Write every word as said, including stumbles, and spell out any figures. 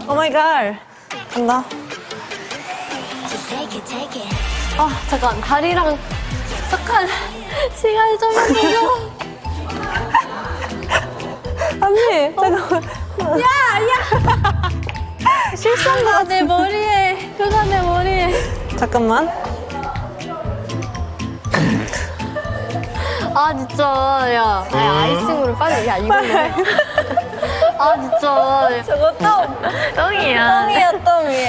오마이갓. 간다. 아 잠깐 다리랑 잠깐 시간이 좀만 줘. 언니 잠깐만. 야 야. 실수한 거 같아. 내 머리에. 그가 내 머리에. 잠깐만. 아 진짜 야. 아, 아이싱으로 빨리 야 이거. 아 진짜. 저거 똥. 똥이야. 똥이야 똥이.